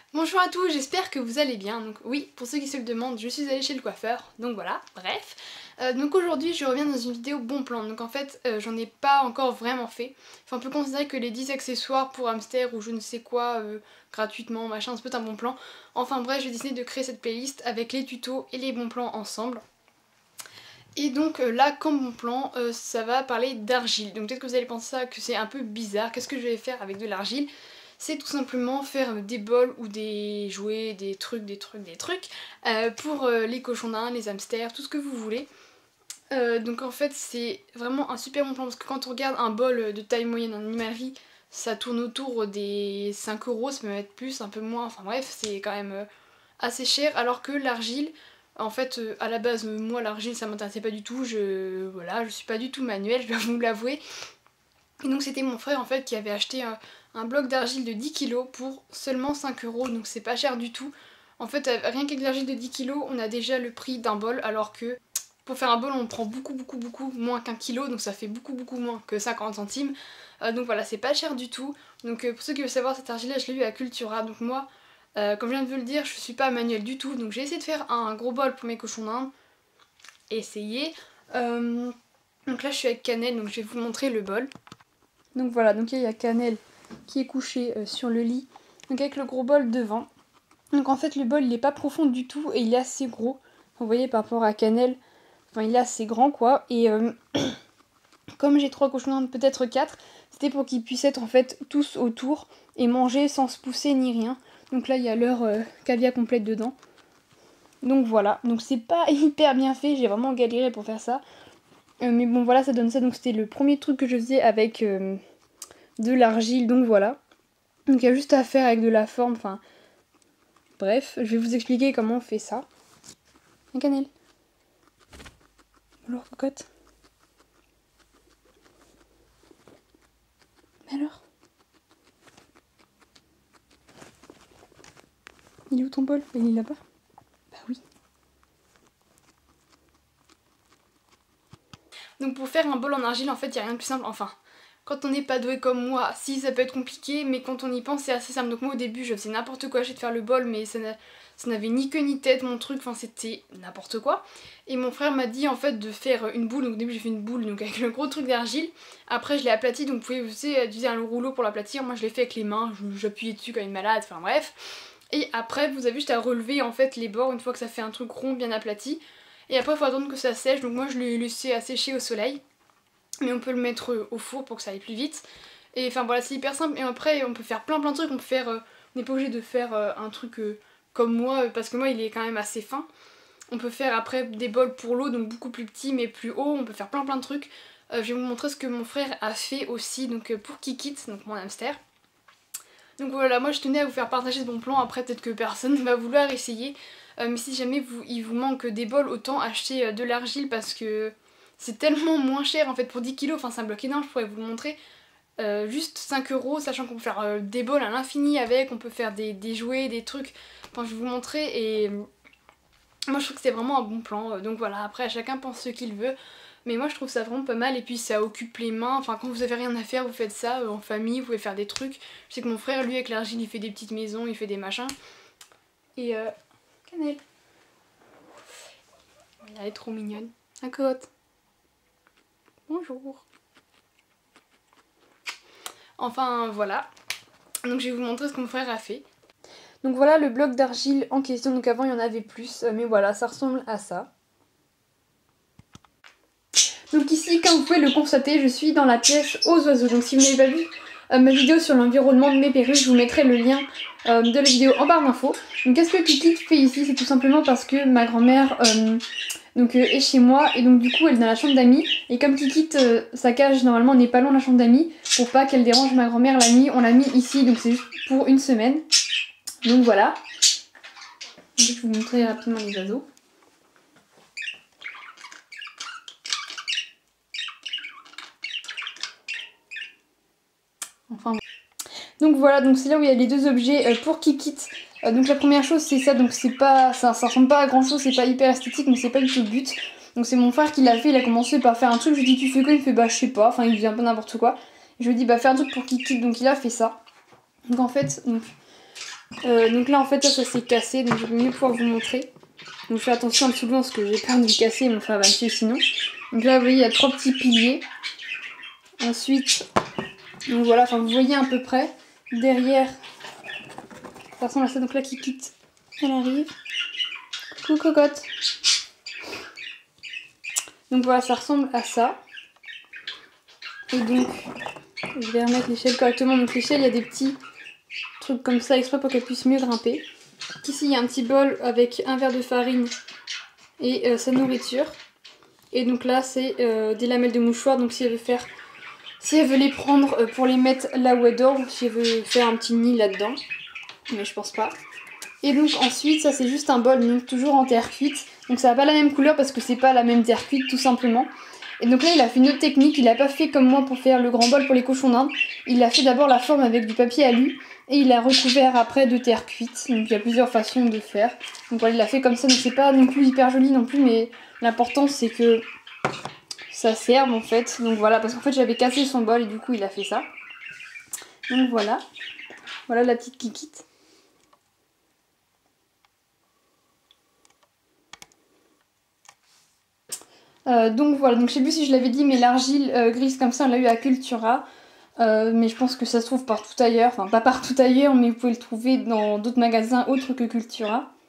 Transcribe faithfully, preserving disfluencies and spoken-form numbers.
Bonjour à tous, j'espère que vous allez bien. Donc oui, pour ceux qui se le demandent, je suis allée chez le coiffeur, donc voilà, bref. Euh, donc aujourd'hui, je reviens dans une vidéo bon plan. Donc en fait, euh, j'en ai pas encore vraiment fait. Enfin, on peut considérer que les dix accessoires pour hamster ou je ne sais quoi, euh, gratuitement, machin, c'est peut-être un bon plan. Enfin bref, j'ai décidé de créer cette playlist avec les tutos et les bons plans ensemble. Et donc euh, là, comme bon plan, euh, ça va parler d'argile. Donc peut-être que vous allez penser ça, que c'est un peu bizarre. Qu'est-ce que je vais faire avec de l'argile? C'est tout simplement faire des bols ou des jouets, des trucs, des trucs, des trucs euh, pour euh, les cochons d'Inde, les hamsters, tout ce que vous voulez. Euh, donc en fait c'est vraiment un super bon plan parce que quand on regarde un bol de taille moyenne en animalerie, ça tourne autour des cinq euros, ça peut être plus, un peu moins, enfin bref c'est quand même euh, assez cher, alors que l'argile, en fait euh, à la base moi l'argile ça m'intéressait pas du tout, je voilà, je suis pas du tout manuelle, je dois vous l'avouer. Et donc c'était mon frère en fait qui avait acheté un, un bloc d'argile de dix kilos pour seulement cinq euros, donc c'est pas cher du tout. En fait rien qu'avec l'argile de dix kilos on a déjà le prix d'un bol, alors que pour faire un bol on prend beaucoup beaucoup beaucoup moins qu'un kilo, donc ça fait beaucoup beaucoup moins que cinquante centimes. Euh, donc voilà, c'est pas cher du tout. Donc euh, pour ceux qui veulent savoir, cette argile là je l'ai eu à Cultura, donc moi euh, comme je viens de vous le dire, je suis pas manuelle du tout, donc j'ai essayé de faire un gros bol pour mes cochons d'Inde. Essayez. Euh, donc là je suis avec Cannelle, donc je vais vous montrer le bol. Donc voilà, donc il y a Cannelle qui est couché euh, sur le lit, donc avec le gros bol devant. Donc en fait le bol il est pas profond du tout et il est assez gros. Vous voyez par rapport à Cannelle, enfin il est assez grand quoi. Et euh, comme j'ai trois cochons d'Inde, peut-être quatre, c'était pour qu'ils puissent être en fait tous autour et manger sans se pousser ni rien. Donc là il y a leur euh, cavia complète dedans. Donc voilà, donc c'est pas hyper bien fait, j'ai vraiment galéré pour faire ça. Euh, mais bon voilà, ça donne ça, donc c'était le premier truc que je faisais avec euh, de l'argile, donc voilà. Donc il y a juste à faire avec de la forme, enfin... Bref, je vais vous expliquer comment on fait ça. Un cannelle. Alors, cocotte. Mais alors? Il est où ton bol? Il est là-bas? Bah oui. Donc pour faire un bol en argile, en fait, il n'y a rien de plus simple, enfin... Quand on n'est pas doué comme moi, si ça peut être compliqué, mais quand on y pense c'est assez simple. Donc moi au début je faisais n'importe quoi, j'ai de faire le bol, mais ça n'avait ni queue ni tête mon truc, enfin c'était n'importe quoi. Et mon frère m'a dit en fait de faire une boule, donc au début j'ai fait une boule donc avec le gros truc d'argile. Après je l'ai aplati, donc vous pouvez vous savez, utiliser un rouleau pour l'aplatir, moi je l'ai fait avec les mains, j'appuyais dessus comme une malade, enfin bref. Et après vous avez juste à relever en fait les bords une fois que ça fait un truc rond bien aplati. Et après il faut attendre que ça sèche, donc moi je l'ai laissé à sécher au soleil. Mais on peut le mettre au four pour que ça aille plus vite. Et enfin voilà, c'est hyper simple. Et après on peut faire plein plein de trucs. On peut faire, euh, on n'est pas obligé de faire euh, un truc euh, comme moi, parce que moi il est quand même assez fin. On peut faire après des bols pour l'eau, donc beaucoup plus petits mais plus haut. On peut faire plein plein de trucs. Euh, je vais vous montrer ce que mon frère a fait aussi, donc euh, pour Kikit, donc mon hamster. Donc voilà, moi je tenais à vous faire partager ce bon plan. Après peut-être que personne ne va vouloir essayer. Euh, mais si jamais vous, il vous manque des bols, autant acheter euh, de l'argile, parce que c'est tellement moins cher en fait pour dix kilos, enfin c'est un bloc énorme, je pourrais vous le montrer. Euh, juste cinq euros, sachant qu'on peut faire euh, des bols à l'infini avec, on peut faire des, des jouets, des trucs, enfin je vais vous montrer. Et moi je trouve que c'est vraiment un bon plan, donc voilà, après chacun pense ce qu'il veut. Mais moi je trouve ça vraiment pas mal, et puis ça occupe les mains, enfin quand vous avez rien à faire vous faites ça euh, en famille, vous pouvez faire des trucs. Je sais que mon frère lui avec l'argile il fait des petites maisons, il fait des machins. Et euh... Cannelle. Elle est trop mignonne. La cocotte. Bonjour. Enfin voilà, donc je vais vous montrer ce que mon frère a fait. Donc voilà le bloc d'argile en question, donc avant il y en avait plus, mais voilà ça ressemble à ça. Donc ici comme vous pouvez le constater, je suis dans la pièce aux oiseaux, donc si vous n'avez pas vu euh, ma vidéo sur l'environnement de mes perruches, je vous mettrai le lien euh, de la vidéo en barre d'infos. Donc qu'est-ce que Kikit fait ici? C'est tout simplement parce que ma grand-mère... Euh, donc euh, est chez moi, et donc du coup elle est dans la chambre d'amis, et comme Kikit euh, sa cage normalement n'est pas loin de la chambre d'amis, pour pas qu'elle dérange ma grand-mère la nuit, on l'a mis ici, donc c'est juste pour une semaine. Donc voilà. Je vais vous montrer rapidement les oiseaux. Enfin donc voilà, donc c'est là où il y a les deux objets euh, pour Kikit. Euh, donc la première chose c'est ça, donc c'est pas, ça, ça ressemble pas à grand chose, c'est pas hyper esthétique, mais c'est pas du tout le but. Donc c'est mon frère qui l'a fait, il a commencé par faire un truc, je lui dis tu fais quoi? Il me fait bah je sais pas, enfin il dit un peu n'importe quoi. Je lui dis bah fais un truc pour Kikit, donc il a fait ça. Donc en fait, donc, Euh, donc là en fait ça, ça s'est cassé, donc je vais mieux pouvoir vous montrer. Donc je fais attention en dessous de l'eau parce que j'ai peur de le casser, mon frère va me tuer sinon. Donc là vous voyez il y a trois petits piliers. Ensuite, donc voilà, enfin vous voyez à peu près. Derrière, ça ressemble à ça, donc là qui quitte, elle arrive. Coucou cocotte. Donc voilà, ça ressemble à ça. Et donc, je vais remettre l'échelle correctement. Donc l'échelle, il y a des petits trucs comme ça exprès pour qu'elle puisse mieux grimper. Ici, il y a un petit bol avec un verre de farine et euh, sa nourriture. Et donc là, c'est euh, des lamelles de mouchoir. Donc si elle veut faire, si elle veut les prendre euh, pour les mettre là où elle dort, ou si elle veut faire un petit nid là-dedans. Mais je pense pas. Et donc ensuite, ça c'est juste un bol, donc toujours en terre cuite. Donc ça n'a pas la même couleur parce que c'est pas la même terre cuite tout simplement. Et donc là il a fait une autre technique, il a pas fait comme moi pour faire le grand bol pour les cochons d'Inde. Il a fait d'abord la forme avec du papier alu et il a recouvert après de terre cuite. Donc il y a plusieurs façons de faire. Donc voilà, il l'a fait comme ça, donc c'est pas non plus hyper joli non plus, mais l'important c'est que ça serve en fait. Donc voilà, parce qu'en fait j'avais cassé son bol et du coup il a fait ça. Donc voilà, voilà la petite kikite. Euh, donc voilà, donc je sais plus si je l'avais dit, mais l'argile euh, grise comme ça on l'a eu à Cultura, euh, mais je pense que ça se trouve partout ailleurs, enfin pas partout ailleurs, mais vous pouvez le trouver dans d'autres magasins autres que Cultura.